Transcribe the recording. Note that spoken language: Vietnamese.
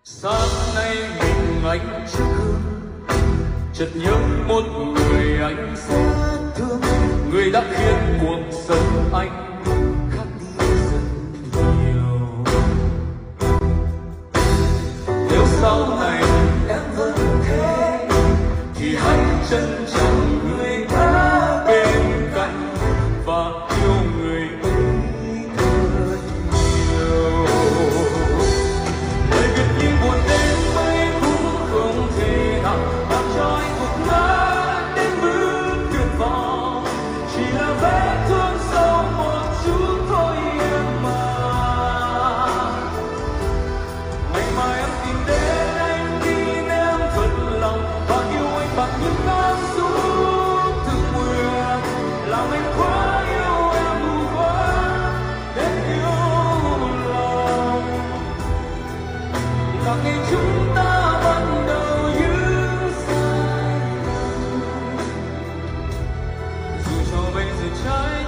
Sáng nay mình anh chiếc gương, chợt nhớ một người anh rất thương, người đã khiến cuộc sống anh khác đi rất nhiều. Nếu sau này em vẫn thế thì hãy trân trọng người đã bên cạnh và yêu người ấy thật nhiều. Lời biệt như buồn đêm mây cũng không thể nào làm cho anh gục ngã đến mức tuyệt vọng, chỉ là vết thương sâu một chút thôi em à. Ngày mai em tìm đến anh tin em thật lòng và yêu anh bằng những cảm xúc tự nguyện, làm anh quá yêu em đủ quá đến yêu lòng. Là ngày chúng ta bắt đầu những sai lầm, dù cho bây giờ trái